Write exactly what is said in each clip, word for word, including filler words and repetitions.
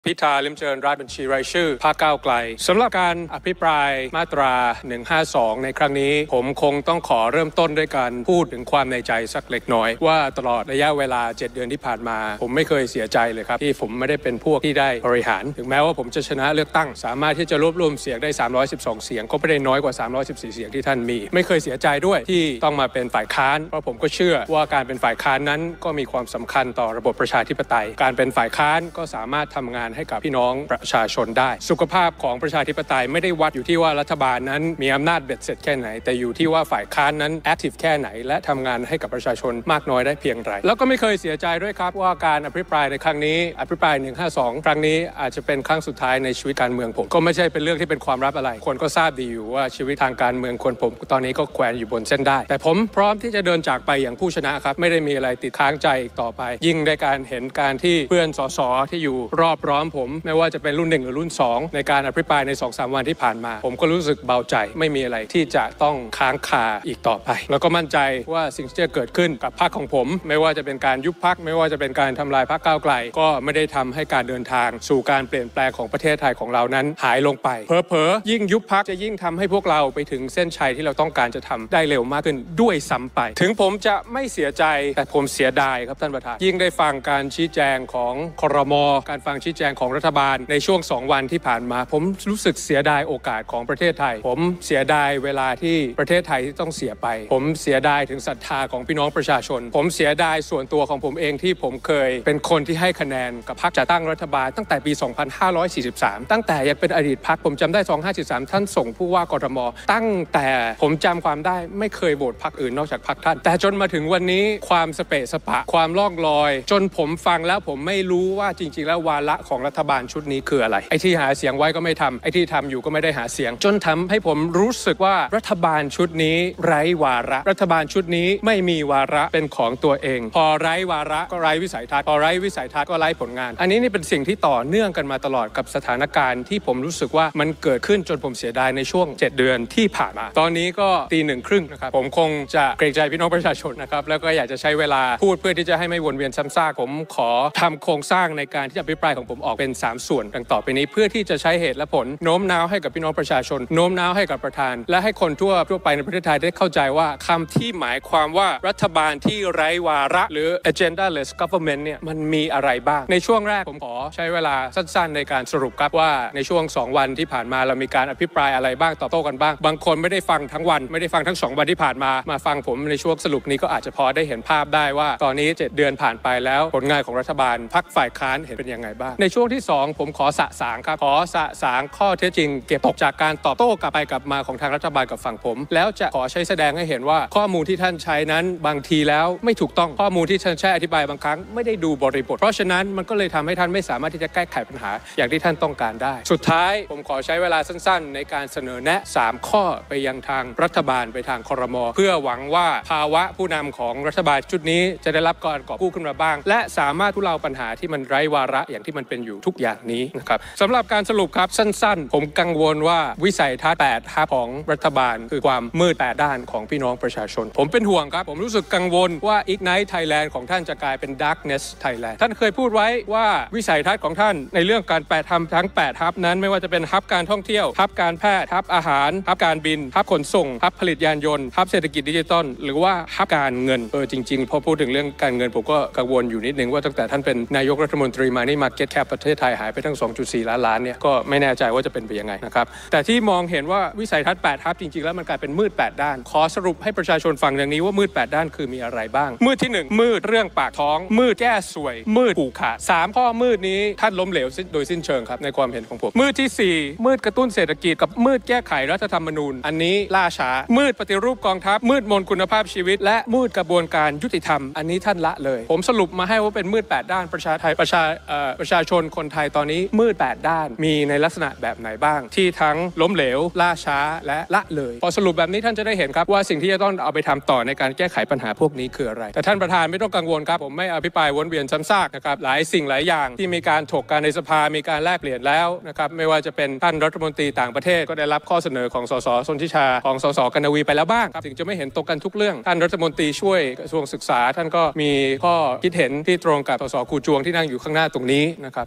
พิธาลิมเจริญรัตน์บัญชีรายชื่อพรรคก้าวไกลสำหรับการอภิปรายมาตราหนึ่งห้าสองในครั้งนี้ผมคงต้องขอเริ่มต้นด้วยการพูดถึงความในใจสักเล็กน้อยว่าตลอดระยะเวลาเจ็ดเดือนที่ผ่านมาผมไม่เคยเสียใจเลยครับที่ผมไม่ได้เป็นพวกที่ได้บริหารถึงแม้ว่าผมจะชนะเลือกตั้งสามารถที่จะรวบรวมเสียงได้สามร้อยสิบสองเสียงก็ไม่ได้น้อยกว่าสามร้อยสิบสี่เสียงที่ท่านมีไม่เคยเสียใจด้วยที่ต้องมาเป็นฝ่ายค้านเพราะผมก็เชื่อว่าการเป็นฝ่ายค้านนั้นก็มีความสำคัญต่อระบบประชาธิปไตยการเป็นฝ่ายค้านก็สามารถทำงานให้กับพี่น้องประชาชนได้สุขภาพของประชาธิปไตยไม่ได้วัดอยู่ที่ว่ารัฐบาลนั้นมีอำนาจเบ็ดเสร็จแค่ไหนแต่อยู่ที่ว่าฝ่ายค้านนั้นแอคทีฟแค่ไหนและทำงานให้กับประชาชนมากน้อยได้เพียงไรแล้วก็ไม่เคยเสียใจด้วยครับว่าการอภิปรายในครั้งนี้อภิปรายหนึ่งห้าสองครั้งนี้อาจจะเป็นครั้งสุดท้ายในชีวิตการเมืองผมก็ไม่ใช่เป็นเรื่องที่เป็นความลับอะไรคนก็ทราบดีอยู่ว่าชีวิตทางการเมืองคนผมตอนนี้ก็แขวนอยู่บนเส้นได้แต่ผมพร้อมที่จะเดินจากไปอย่างผู้ชนะครับไม่ได้มีอะไรติดค้างใจอีกต่อไปยิ่งในการเห็นการที่เพื่อนสสที่อยู่รอบร้อมผมไม่ว่าจะเป็นรุ่นหนึ่งหรือรุ่นสองในการอภิปรายใน สองถึงสาม วันที่ผ่านมาผมก็รู้สึกเบาใจไม่มีอะไรที่จะต้องค้างคาอีกต่อไปแล้วก็มั่นใจว่าสิ่งที่จะเกิดขึ้นกับพรรคของผมไม่ว่าจะเป็นการยุบพรรคไม่ว่าจะเป็นการทำลายพรรคก้าวไกลก็ไม่ได้ทำให้การเดินทางสู่การเปลี่ยนแปลงของประเทศไทยของเรานั้นหายลงไปเผลอๆยิ่งยุบพรรคจะยิ่งทำให้พวกเราไปถึงเส้นชัยที่เราต้องการจะทำได้เร็วมากขึ้นด้วยซ้ำไปถึงผมจะไม่เสียใจแต่ผมเสียดายครับท่านประธานยิ่งได้ฟังการชี้แจงของครม.การฟังชี้แจงของรัฐบาลในช่วงสองวันที่ผ่านมาผมรู้สึกเสียดายโอกาสของประเทศไทยผมเสียดายเวลาที่ประเทศไทยที่ต้องเสียไปผมเสียดายถึงศรัทธาของพี่น้องประชาชนผมเสียดายส่วนตัวของผมเองที่ผมเคยเป็นคนที่ให้คะแนนกับพรรคจัดตั้งรัฐบาลตั้งแต่ปี สองพันห้าร้อยสี่สิบสาม ตั้งแต่ยังเป็นอดีตพรรคผมจำได้สองพันห้าร้อยสี่สิบสามท่านส่งผู้ว่ากทมตั้งแต่ผมจำความได้ไม่เคยโหวตพรรคอื่นนอกจากพรรคท่านแต่จนมาถึงวันนี้ความสเปะสปะความล่องลอยจนผมฟังแล้วผมไม่รู้ว่าจริงๆแล้ววาระของรัฐบาลชุดนี้คืออะไรไอ้ที่หาเสียงไว้ก็ไม่ทำไอ้ที่ทำอยู่ก็ไม่ได้หาเสียงจนทำให้ผมรู้สึกว่ารัฐบาลชุดนี้ไร้วาระรัฐบาลชุดนี้ไม่มีวาระเป็นของตัวเองพอไร้วาระก็ไร้วิสัยทัศน์พอไร้วิสัยทัศน์ก็ไร้ผลงานอันนี้นี่เป็นสิ่งที่ต่อเนื่องกันมาตลอดกับสถานการณ์ที่ผมรู้สึกว่ามันเกิดขึ้นจนผมเสียดายในช่วงเจ็ดเดือนที่ผ่านมาตอนนี้ก็ตีหนึ่งครึ่งนะครับผมคงจะเกรงใจพี่น้องประชาชนนะครับแล้วก็อยากจะใช้เวลาพูดเพื่อที่จะให้ไม่วนเวียนซ้ำซากผมขอทำโครงสร้างในการที่จะอภิปรายของผมออกเป็นสามส่วนดังต่อไปนี้เพื่อที่จะใช้เหตุและผลโน้มน้าวให้กับพี่น้องประชาชนโน้มน้าวให้กับประธานและให้คนทั่วทั่วไปในประเทศไทยได้เข้าใจว่าคำที่หมายความว่ารัฐบาลที่ไร้วาระหรือ agendaless government เนี่ยมันมีอะไรบ้างในช่วงแรกผมขอใช้เวลาสั้นๆในการสรุปครับว่าในช่วงสองวันที่ผ่านมาเรามีการอภิปรายอะไรบ้างตอบโต้กันบ้างบางคนไม่ได้ฟังทั้งวันไม่ได้ฟังทั้งสองวันที่ผ่านมามาฟังผมในช่วงสรุปนี้ก็อาจจะพอได้เห็นภาพได้ว่าตอนนี้เจ็ดเดือนผ่านไปแล้วผลงานของรัฐบาลพรรคฝ่ายค้านเห็นเป็นยังไงบ้างในช่วงที่สองผมขอสะสางครับขอสะสางข้อเท็จจริงเก็บตกจากการตอบโต้กลับไปกลับมาของทางรัฐบาลกับฝั่งผมแล้วจะขอใช้แสดงให้เห็นว่าข้อมูลที่ท่านใช้นั้นบางทีแล้วไม่ถูกต้องข้อมูลที่ท่านใช้อธิบายบางครั้งไม่ได้ดูบริบทเพราะฉะนั้นมันก็เลยทำให้ท่านไม่สามารถที่จะแก้ไขปัญหาอย่างที่ท่านต้องการได้สุดท้ายผมขอใช้เวลาสั้นๆในการเสนอแนะสามข้อไปยังทางรัฐบาลไปทางครม.เพื่อหวังว่าภาวะผู้นำของรัฐบาลชุดนี้จะได้รับการกอบกู้ขึ้นมาบ้างและสามารถทุเลาปัญหาที่มันไร้วาระอย่างที่มันเป็นอยู่ทุกอย่างนี้นะครับสำหรับการสรุปครับสั้นๆผมกังวลว่าวิสัยทัศน์แปดทัพของรัฐบาลคือความมืดแปดด้านของพี่น้องประชาชนผมเป็นห่วงครับผมรู้สึกกังวลว่า Ignite Thailand ของท่านจะกลายเป็น Darkness Thailand ท่านเคยพูดไว้ว่าวิสัยทัศน์ของท่านในเรื่องการแปดทำทั้งแปดทัพนั้นไม่ว่าจะเป็นทัพการท่องเที่ยวทัพการแพทย์ทัพอาหารทัพการบินทัพขนส่งทัพผลิตยานยนต์ทัพเศรษฐกิจดิจิทัลหรือว่าทัพการเงินเออจริงๆพอพูดถึงเรื่องการเงินผมก็กังวลอยู่นิดนึงว่าตั้งแต่ท่านเป็นนายกรัฐมนตรีมานี่ Market Cap ประเทศไทยหายไปทั้ง สองจุดสี่ ล้านล้านเนี่ยก็ไม่แน่ใจว่าจะเป็นไปยังไงนะครับแต่ที่มองเห็นว่าวิสัยทัศน์แปดทัพจริงๆแล้วมันกลายเป็นมืดแปดด้านขอสรุปให้ประชาชนฟังอย่างนี้ว่ามืดแปดด้านคือมีอะไรบ้างมืดที่หนึ่งมืดเรื่องปากท้องมืดแก้สวยมืดผูกขาดสามข้อมืดนี้ท่านล้มเหลวโดยสิ้นเชิงครับในความเห็นของผมมืดที่สี่มืดกระตุ้นเศรษฐกิจกับมืดแก้ไขรัฐธรรมนูญอันนี้ล่าช้ามืดปฏิรูปกองทัพมืดมนคุณภาพชีวิตและมืดกระบวนการยุติธรรมอันนี้ท่านละเลยผมสรุปมาให้ว่าเป็นมืดแปดด้านประชาไทยประชาเอ่อประชาชนคนไทยตอนนี้มืดแปดด้านมีในลักษณะแบบไหนบ้างที่ทั้งล้มเหลวล่าช้าและละเลยพอสรุปแบบนี้ท่านจะได้เห็นครับว่าสิ่งที่จะต้องเอาไปทำต่อในการแก้ไขปัญหาพวกนี้คืออะไรแต่ท่านประธานไม่ต้องกังวลครับผมไม่อภิปรายวนเวียนซ้ำซากนะครับหลายสิ่งหลายอย่างที่มีการถกกันในสภามีการแลกเปลี่ยนแล้วนะครับไม่ว่าจะเป็นท่านรัฐมนตรีต่างประเทศก็ได้รับข้อเสนอของสสชนทิชาของสสกนวีไปแล้วบ้างครับถึงจะไม่เห็นตรงกันทุกเรื่องท่านรัฐมนตรีช่วยกระทรวงศึกษาท่านก็มีข้อคิดเห็นที่ตรงกับสสครูจวงที่นั่งอยู่ข้างหน้าตรงนี้นะครับ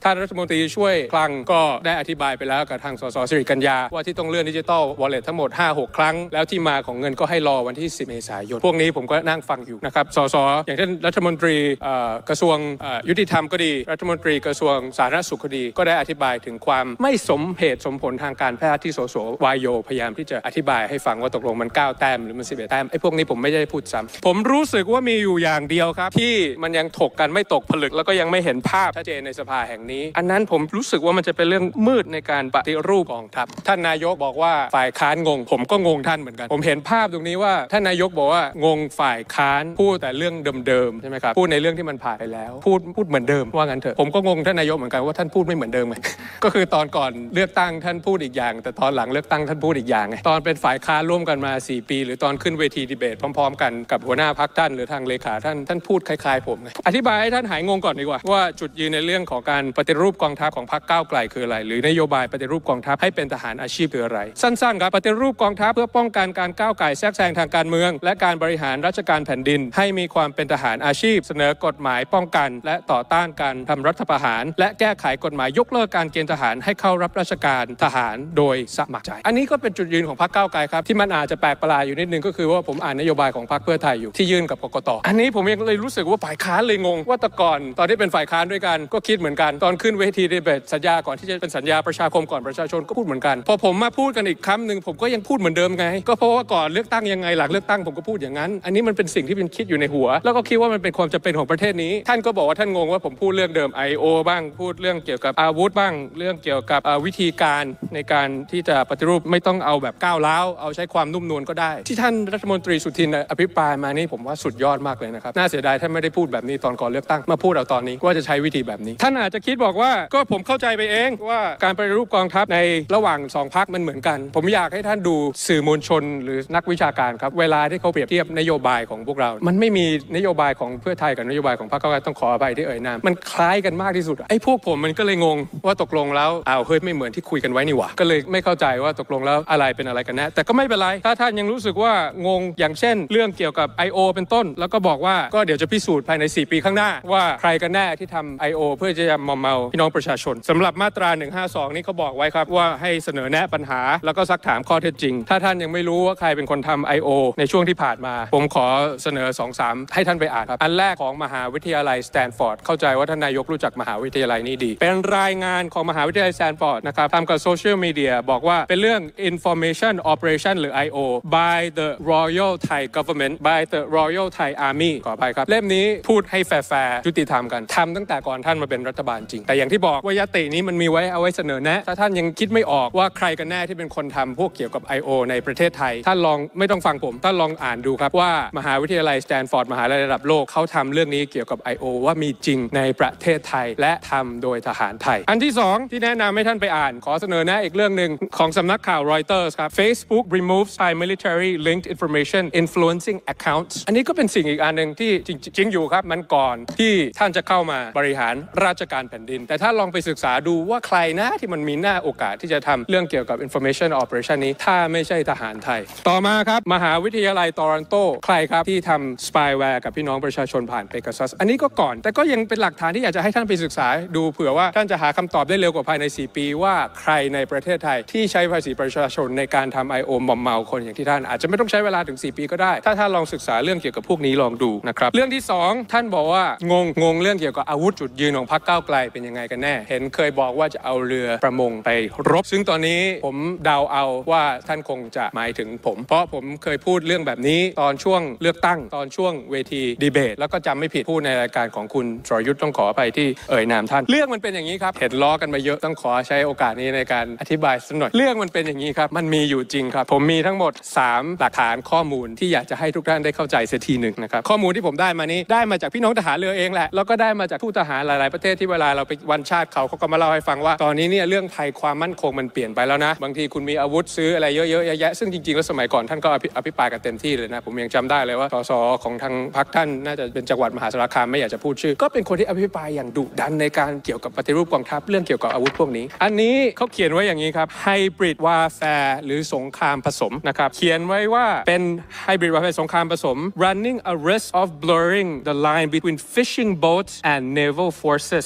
ท่านรัฐมนตรีช่วยคลังก็ได้อธิบายไปแล้วกับทางสสสิริกัญญาว่าที่ต้องเลื่อนดิจิทัลวอลเล็ตทั้งหมด ห้าหก ครั้งแล้วที่มาของเงินก็ให้รอวันที่สิบเมษายนพวกนี้ผมก็นั่งฟังอยู่นะครับสสอย่างเช่นรัฐมนตรีกระทรวงยุติธรรมก็ดีรัฐมนตรีกระทรวงสาธารณสุขก็ดีก็ได้อธิบายถึงความไม่สมเหตุสมผลทางการแพทย์ที่สสวายโยพยายามที่จะอธิบายให้ฟังว่าตกลงมันเก้าแต้มหรือมันสิบเอ็ดแต้มไอ้พวกนี้ผมไม่ได้พูดซ้ำผมรู้สึกว่ามีอยู่อย่างเดียวครับที่มันยังถกกันไม่ตกผลึกแล้วก็ยังไม่เห็นภาพชัดเจนในสภาแห่งนี้อันนั้นผมรู้สึกว่ามันจะเป็นเรื่องมืดในการปฏิรูปกองทัพท่านนายกบอกว่าฝ่ายค้านงงผมก็งงท่านเหมือนกันผมเห็นภาพตรงนี้ว่าท่านนายกบอกว่างงฝ่ายค้านพูดแต่เรื่องเดิมๆใช่ไหมครับพูดในเรื่องที่มันผ่านไปแล้วพูดพูดเหมือนเดิมว่างั้นเถอะผมก็งงท่านนายกเหมือนกันว่าท่านพูดไม่เหมือนเดิมไง ก็คือตอนก่อนเลือกตั้งท่านพูดอีกอย่างแต่ตอนหลังเลือกตั้งท่านพูดอีกอย่างไงตอนเป็นฝ่ายค้านร่วมกันมาสี่ปีหรือตอนขึ้นเวทีดีเบตพร้อมๆกันกับหัวหน้าพรรคท่านหรือทางเลขาท่านท่านพูดคล้ายๆผมไงอธิบายให้ท่านหายงงก่อนดีกว่าว่าจุดยืนในเรื่องของการปฏิรูปกองทัพของพรรคก้าวไกลคืออะไรหรือนโยบายปฏิรูปกองทัพให้เป็นทหารอาชีพคืออะไรสั้นๆครับปฏิรูปกองทัพเพื่อป้องกันการก้าวไก่แทรกแซงทางการเมืองและการบริหารราชการแผ่นดินให้มีความเป็นทหารอาชีพเสนอกฎหมายป้องกันและต่อต้านการทำรัฐประหารและแก้ไขกฎหมายยกเลิกการเกณฑ์ทหารให้เข้ารับราชการทหารโดยสมัครใจอันนี้ก็เป็นจุดยืนของพรรคก้าวไกลครับที่มันอาจจะแปลกประหลาดอยู่นิดนึงก็คือว่าผมอ่านนโยบายของพรรคเพื่อไทยอยู่ที่ยื่นกับกกต.อันนี้ผมยังเลยรู้สึกว่าฝ่ายค้านเลยงงว่าแต่ก่อนตอนที่เป็นฝ่ายค้านด้วยกันก็คิดเหมือนกันตอนขึ้นเวทีดีเบตสัญญาก่อนที่จะเป็นสัญญาประชาคมก่อนประชาชนก็พูดเหมือนกันพอผมมาพูดกันอีกคำหนึ่งผมก็ยังพูดเหมือนเดิมไงก็เพราะว่าก่อนเลือกตั้งยังไงหลังเลือกตั้งผมก็พูดอย่างนั้นอันนี้มันเป็นสิ่งที่เป็นคิดอยู่ในหัวแล้วก็คิดว่ามันเป็นความจำเป็นของประเทศนี้ท่านก็บอกว่าท่านงงว่าผมพูดเรื่องเดิม ไอ โอ บ้างพูดเรื่องเกี่ยวกับอาวุธบ้างเรื่องเกี่ยวกับวิธีการในการที่จะปฏิรูปไม่ต้องเอาแบบก้าวร้าวเอาใช้ความนุ่มนวลก็ได้ที่ท่านรัฐมนตรีสุทินอภิปรายมานี่ผมว่าสุดยอดมากเลยนะครับน่าเสียดายท่านไม่ได้พูดแบบนี้ตอนก่อนเลือกตั้งมาพูดเอาตอนนี้ว่าจะใช้วิธีแบบนี้ท่านอาจจะคิดบอกว่าก็ผมเข้าใจไปเองว่าการปฏิรูปกองทัพในระหว่างสองพรรคมันเหมือนกันผมอยากให้ท่านดูสื่อมวลชนหรือนักวิชาการครับเวลาที่เขาเปรียบเทียบนโยบายของพวกเรามันไม่มีนโยบายของเพื่อไทยกับนโยบายของพรรคก้าวไกลต้องขออภัยที่เอ่ยนามมันคล้ายกันมากที่สุดไอ้พวกผมมันก็เลยงงว่าตกลงแล้วอ้าวเฮ้ยไม่เหมือนที่คุยกันไว้นี่หว่าก็เลยไม่เข้าใจว่าตกลงแล้วอะไรเป็นอะไรกันแน่แต่ก็ไม่เป็นไรถ้าท่านยังรู้สึกว่างงอย่างเช่นเรื่องเกี่ยวกับ ไอ โอ เป็นต้นแล้วก็บอกว่าก็เดี๋ยวจะพิสูจน์ภายในสี่ปีข้างหน้าว่าใครกันแน่ที่ทำ ไอ โอ เพื่อจะมอมเมาพี่น้องประชาชนสำหรับมาตราหนึ่งห้าสองนี่เขาบอกไว้ครับว่าให้เสนอแนะปัญหาแล้วก็ซักถามข้อเท็จจริงถ้าท่านยังไม่รู้ว่าใครเป็นคนทำ ไอ โอ ในช่วงที่ผ่านมาผมขอเสนอ สองสาม ให้ท่านไปอ่านครับอันแรกของมหาวิทยาลัยสแตนฟอร์ดเข้าใจว่าท่านนายกรู้จักมหาวิทยาลัยนี้ดีเป็นรายงานของมหาวิทยาลัยสแตนฟอร์ดนะครับทำกับโซเชียลมีเดียบอกว่าเป็นเรื่อง information operation หรือ ไอ โอ by the Royal Thai Government by the Royal Thai Army ขออภัยครับเล่มนี้พูดให้แฟร์ๆยุติธรรมกันทำตั้งแต่ก่อนท่านมาเป็นรัฐบาลจริงแต่อย่างที่บอกว่ายตินี้มันมีไว้เอาไว้เสนอแนะถ้าท่านยังคิดไม่ออกว่าใครกันแน่ที่เป็นคนทำพวกเกี่ยวกับ ไอ โอ ในประเทศไทยท่านลองไม่ต้องฟังผมท่านลองอ่านดูครับว่ามหาวิทยาลัยสแตนฟอร์ดมหาวิทยาลัยระดับโลกเขาทำเรื่องนี้เกี่ยวกับ ไอ โอ ว่ามีจริงในประเทศไทยและทำโดยทหารไทยอันที่สองที่แนะนำให้ท่านไปอ่านขอเสนอแนะอีกเรื่องหนึ่งของสำนักข่าว Reuters ครับ Facebook removes Thai military linked information influencing accounts อันนี้ก็เป็นสิ่งอีกอันหนึ่งที่จริงๆอยู่ครับมันก่อนที่ท่านจะเข้ามาบริหารราชการแผ่นดินแต่ถ้าลองไปศึกษาดูว่าใครนะที่มันมีหน้าโอกาสที่จะทำเรื่องเกี่ยวกับ information operation นี้ถ้าไม่ใช่ทหารไทยต่อมาครับมหาวิทยาลัยตอรอนโตใครครับที่ทำ spyware กับพี่น้องประชาชนผ่าน Pegasus อันนี้ก็ก่อนแต่ก็ยังเป็นหลักฐานที่อยากจะให้ท่านไปศึกษาดูเผื่อว่าท่านจะหาคำตอบได้เร็วกว่าภายในสี่ปีว่าใครในประเทศไทยที่ใช้ภาษีประชาชนในการทำ ไอ โอ มอมเมาคนอย่างที่ท่านอาจจะไม่ต้องใช้เวลาถึงสี่ปีก็ได้ถ้าท่านลองศึกษาเรื่องเกี่ยวกับพวกนี้ลองดูนะครับเรื่องที่สองท่านบอกว่างงงงเรื่องเกี่ยวกับอาวุธจุดยืนของพรรคก้าวไกลเป็นยังไงกันแน่เห็นเคยบอกว่าจะเอาเรือประมงไปรบซึ่งตอนนี้ผมเดาเอาว่าท่านคงจะหมายถึงผมเพราะผมเคยพูดเรื่องแบบนี้ตอนช่วงเลือกตั้งตอนช่วงเวทีดีเบตแล้วก็จำไม่ผิดพูดในรายการของคุณสรยุทธ์ต้องขออภัยที่เอ่ยนามท่านเรื่องมันเป็นอย่างนี้ครับเห็นล้อกันมาเยอะต้องขอใช้โอกาสนี้ในการอธิบายสักหน่อยเรื่องมันเป็นอย่างนี้ครับมันมีอยู่จริงครับผมมีทั้งหมดสามหลักฐานข้อมูลที่อยากจะให้ทุกท่านได้เข้าใจเสียทีหนึ่งนะครับข้อมูลที่ผมได้มานี้ได้มาจากพี่น้องทหารเรือเองแหละแล้วก็ได้มาจากผู้ทหารหลายๆประเทศที่เวลาเราไปวันชาติเขาเขาก็มาเล่าให้ฟังว่าตอนนี้เนี่ยเรื่องภัยความมั่นคงมันเปลี่ยนไปแล้วนะบางทีคุณมีอาวุธซื้ออะไรเยอะๆแยะๆซึ่งจริงๆแล้วสมัยก่อนท่านก็อภิปรายกันเต็มที่เลยนะผมยังจำได้เลยว่าสสของทางพรรคท่านน่าจะเป็นจังหวัดมหาสารคามไม่อยากจะพูดชื่อก็เป็นคนที่อภิปรายอย่างดุดันในการเกี่ยวกับปฏิรูปกองทัพเรื่องเกี่ยวกับอาวุธพวกนี้อันนี้เขาเขียนไว้อย่างนี้ครับ hybrid warfare หรือสงครามผสมนะครับเขียนไว้ว่าเป็น hybrid warfare สงครามผสม running a risk of blurring the line between fishing boats and naval forces ซึ่ง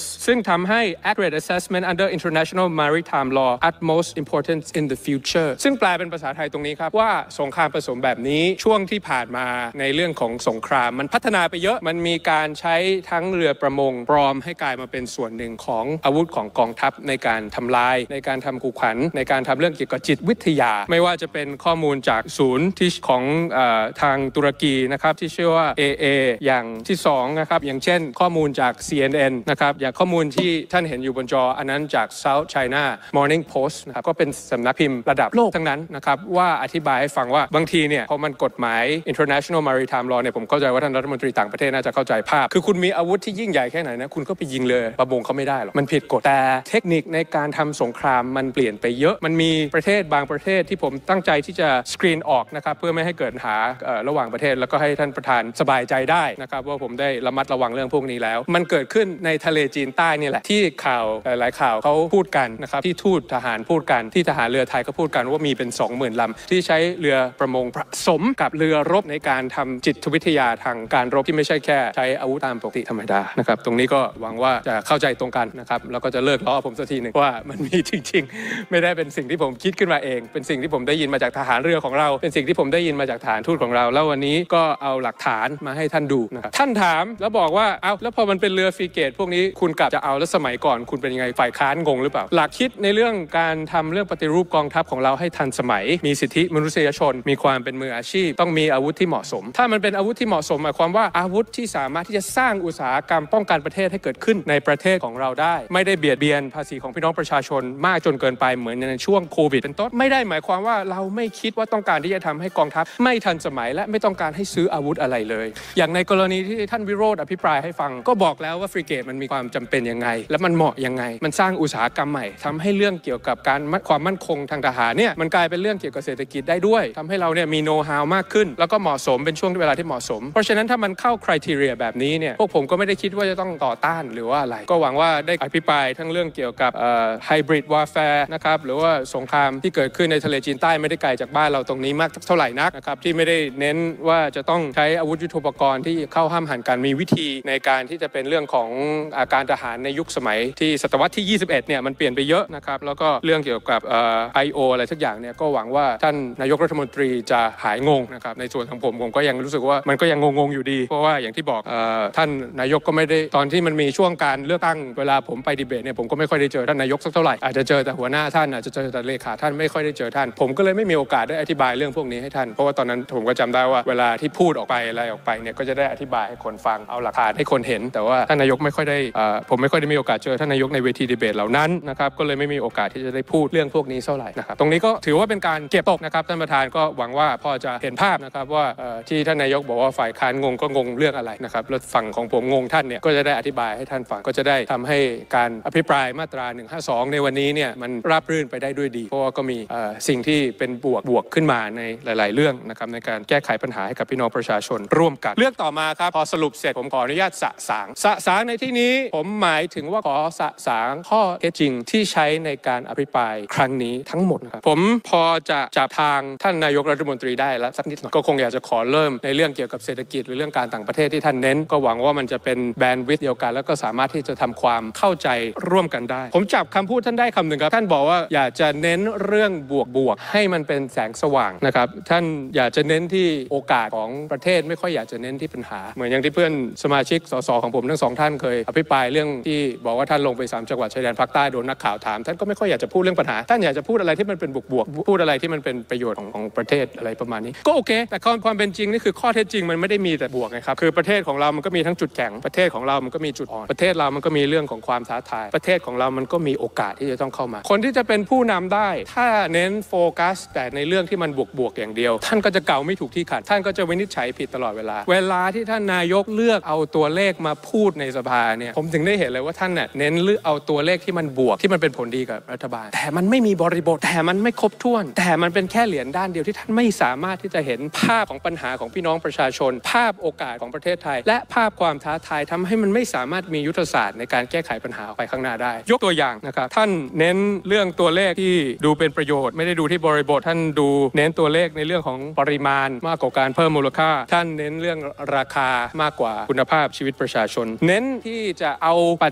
ทำให้ accurate assessment under international maritime law utmost importance in the future ซึ่งแปลเป็นภาษาไทยตรงนี้ครับว่าสงครามผสมแบบนี้ช่วงที่ผ่านมาในเรื่องของสงครามมันพัฒนาไปเยอะมันมีการใช้ทั้งเรือประมงปลอมให้กลายมาเป็นส่วนหนึ่งของอาวุธของกองทัพในการทำลายในการทำขู่ขวัญในการทำเรื่องเกี่ยวกับจิตวิทยาไม่ว่าจะเป็นข้อมูลจากศูนย์ที่ของเอ่อทางตุรกีนะครับที่ชื่อว่า เอ เอ อย่างที่สองนะครับอย่างเช่นข้อมูลจาก ซี เอ็น เอ็น นะครับอย่างข้อมูลที่ท่านเห็นอยู่บนจออันนั้นจาก South China Morning Post นะครับก็เป็นสำนักพิมพ์ระดับโลกทั้งนั้นนะครับว่าอธิบายให้ฟังว่าบางทีเนี่ยพอมันกฎหมาย International Maritime Law เนี่ยผมเข้าใจว่าท่านรัฐมนตรีต่างประเทศน่าจะเข้าใจภาพคือคุณมีอาวุธที่ยิ่งใหญ่แค่ไหนนะคุณก็ไปยิงเลยประมงเขาไม่ได้หรอกมันผิดกฎแต่เทคนิคในการทำสงครามมันเปลี่ยนไปเยอะมันมีประเทศบางประเทศที่ผมตั้งใจที่จะสกรีนออกนะครับเพื่อไม่ให้เกิดปัญหาระหว่างประเทศแล้วก็ให้ท่านประธานสบายใจได้นะครับว่าผมได้ระมัดระวังเรื่องพวกนี้แล้วมันเกิดขึ้นในทะเลจีนใต้นี่แหละที่ข่าวหลายข่าวเขาพูดกันนะครับที่ทูตทหารพูดกันที่ทหารเรือไทยก็พูดกันว่ามีเป็น สองหมื่น ลำที่ใช้เรือประมงผสมกับเรือรบในการทำจิตวิทยาทางการรบที่ไม่ใช่แค่ใช้อาวุธตามปกติธรรมดานะครับตรงนี้ก็หวังว่าจะเข้าใจตรงกันนะครับแล้วก็จะเลิกล้อผมสักทีหนึ่งว่ามันมีจริงๆไม่ได้เป็นสิ่งที่ผมคิดขึ้นมาเองเป็นสิ่งที่ผมได้ยินมาจากทหารเรือของเราเป็นสิ่งที่ผมได้ยินมาจากฐานทูตของเราแล้ววันนี้ก็เอาหลักฐานมาให้ท่านดูนะครับท่านถามแล้วบอกว่าเอาแล้วพอมันเป็นเรือฟรีเกตพวกนี้คุณกลับจะเอาแล้วสมัยก่อนคุณเป็นยังไงฝ่ายค้านงงหรือเปล่าหลักคิดในเรื่องการทำเรื่องปฏิรูปกองทัพของเราให้ทันสมัยมีสิทธิมนุษยชนมีความเป็นมืออาชีพต้องมีอาวุธที่เหมาะสมถ้ามันเป็นอาวุธที่เหมาะสมหมายความว่าอาวุธที่สามารถที่จะสร้างอุตสาหกรรมป้องกันประเทศให้เกิดขึ้นในประเทศของเราได้ไม่ได้เบียดเบียนภาษีของพี่น้องประชาชนมากจนเกินไปเหมือนในช่วงโควิดเป็นต้นไม่ได้หมายความว่าเราไม่คิดว่าต้องการที่จะทำให้กองทัพไม่ทันสมัยและไม่ต้องการให้ซื้ออาวุธอะไรเลยอย่างในกรณีที่ท่านวิโรจน์อภิปรายให้ฟังก็บอกแล้วว่าฟรีเกตมันมีความจำเป็นยังไงและมันเหมาะยังไงมันสร้างอุตสาหกรรมใหม่ทำให้เรื่องเกี่ยวกับการความมั่นคงทางทหารเนี่ยมันกลายเป็นเรื่องเกี่ยวกับเศรษฐกิจได้ด้วยทำให้เราเนี่ยมีโน้ตฮาวมากขึ้นแล้วก็เหมาะสมเป็นช่วงเวลาที่เหมาะสมเพราะฉะนั้นถ้ามันเข้าคุณทีเรียแบบนี้เนี่ยพวกผมก็ไม่ได้คิดว่าจะต้องต่อต้านหรือว่าอะไรก็หวังว่าได้อภิปรายทั้งเรื่องเกี่ยวกับไฮบริดวอร์แฟร์นะครับหรือว่าสงครามที่เกิดขึ้นในทะเลจีนใต้ไม่ได้ไกลจากบ้านเราตรงนี้มากเท่าไหร่นักนะครับที่ไม่ได้เน้นว่าจะต้องใช้อาวุธยุทโธปกรณ์ที่เข้าห้ามหันกันมีวิธีในการที่จะเป็นเรื่องของอาการทหารในยุคสมัยที่ศตวรรษที่ยี่สิบเอ็ดเนี่ยมันเปลี่ยนไปเยอะนะครับแล้วก็เรื่องเกี่ยวกับเอ่อ ไอ โอ อะไรทุกอย่างเนี่ยก็หวังว่าท่านนายกรัฐมนตรีจะหายงงนะครับในส่วนของผมผมก็ยังรู้สึกว่ามันก็ยังงงๆอยู่ดีเพราะว่าอย่างที่บอกเอ่อท่านนายกก็ไม่ได้ตอนที่มันมีช่วงการเลือกตั้งเวลาผมไปดีเบตเนี่ยผมก็ไม่ค่อยได้เจอท่านนายกสักเท่าไหร่อาจจะเจอแต่หัวหน้าท่านอาจจะเจอแต่เลขาท่านไม่ค่อยได้เจอท่านผมก็เลยไม่มีโอกาสได้อธิบายเรื่องพวกนี้ให้ท่านเพราะว่าตอนนั้นผมก็จำได้ว่าเวลาที่พูดออกไปอะไรออกไปเนี่ยก็จะได้อธิบายให้คนฟังเอาหลักฐานให้คนเห็นแต่ว่าท่านนายกไม่ค่อยได้เอ่อผมไม่ค่อยได้มีโอกาสเจอท่านนายกในเวทีดีเบตเหล่านั้นนะครับก็เลยไม่มีโอกาสที่จะได้พูดเรื่องพวกนี้เท่าไหร่นะครับตรงนี้ก็ถือว่าเป็นการเก็บตกนะครับท่านประธานก็หวังว่าพอจะเห็นภาพนะครับว่าที่ท่านนายกบอกว่าฝ่ายค้านงงก็งงเรื่องอะไรนะครับแล้วฝั่งของผมงงท่านเนี่ยก็จะได้อธิบายให้ท่านฟังก็จะได้ทำให้การอภิปรายมาตราหนึ่งห้าสองในวันนี้เนี่ยมันราบรื่นไปได้ด้วยดีเพราะว่าก็มีสิ่งที่เป็นบวกบวกขึ้นมาในหลายๆเรื่องนะครับในการแก้ไขปัญหาให้กับพี่น้องประชาชนร่วมกันเรื่องต่อมาครับพอสรุปเสร็จผมขออนุญาตสะสางสะสางในที่นี้ผมหมายถึงว่าขอสะสางข้อเท็จจริงที่ใช้ในการอภิปรายครั้งนี้ทั้งหมดครับผมพอจะจับทางท่านนายกรัฐมนตรีได้แล้วสักนิดหน่อยก็คงอยากจะขอเริ่มในเรื่องเกี่ยวกับเศรษฐกิจหรือเรื่องการต่างประเทศที่ท่านเน้นก็หวังว่ามันจะเป็นแบนด์วิดต์เดียวกันแล้วก็สามารถที่จะทำความเข้าใจร่วมกันได้ผมจับคำพูดท่านได้คำหนึ่งครับท่านบอกว่าอยากจะเน้นเรื่องบวกบวกให้มันเป็นแสงสว่างนะครับท่านอยากจะเน้นที่โอกาสของประเทศไม่ค่อยอยากจะเน้นที่ปัญหาเหมือนอย่างที่เพื่อนสมาชิกสสของผมทั้งสองท่านเคยอภิปรายเรื่องที่บอกว่าท่านลงไปสามจังหวัดชายแดนภาคใต้โดนนักข่าวถามท่านก็ไม่ค่อยอยากจะพูดเรื่องปัญหาท่านอยากจะพูดอะไรที่มันเป็นบวกบวกพูดอะไรที่มันเป็นประโยชน์ของของประเทศอะไรประมาณนี้ก็โอเคแต่ความเป็นจริงนี่คือข้อเท็จจริงมันไม่ได้มีแต่บวกไงครับคือประเทศของเรามันก็มีทั้งจุดแข็งประเทศของเรามันก็มีจุดอ่อนประเทศเรามันก็มีเรื่องของความท้าทายประเทศของเรามันก็มีโอกาสที่จะต้องเข้ามาคนที่จะเป็นผู้นำได้ถ้าเน้นโฟกัสแต่ในเรื่องที่มันบวกๆอย่างเดียวท่านก็จะเก่าไม่ถูกที่ขัดท่านก็จะวินิจฉัยผิดตลอดเวลาเวลาที่ท่านนายกเลือกเอาตัวเลขมาพูดในสภาเนี่ยผมถึงได้เห็นเลยว่าท่านเนี่ยเน้นเลือกเอาตัวเลขที่มันบวกที่มันเป็นผลดีกับรัฐบาลแต่มันไม่มีบริบทแต่มันไม่ครบถ้วนแต่มันเป็นแค่เหรียญด้านเดียวที่ท่านไม่สามารถที่จะเห็นภาพของปัญหาของพี่น้องประชาชนภาพโอกาสของประเทศไทยและภาพความท้าทายทำให้มันไม่สามารถมียุทธศาสตร์ในการแก้ไขปัญหาไปข้างหน้าได้ยกตัวอย่างนะครับท่านเน้นเรื่องตัวเลขที่ดูเป็นประโยชน์ไม่ได้ดูที่บริบทท่านดูเน้นตัวเลขในเรื่องของปริมาณมากกว่าการเพิ่มมูลค่าท่านเน้นเรื่องราคามากกว่าคุณภาพชีวิตประชาชนเน้นที่จะเอาปัจ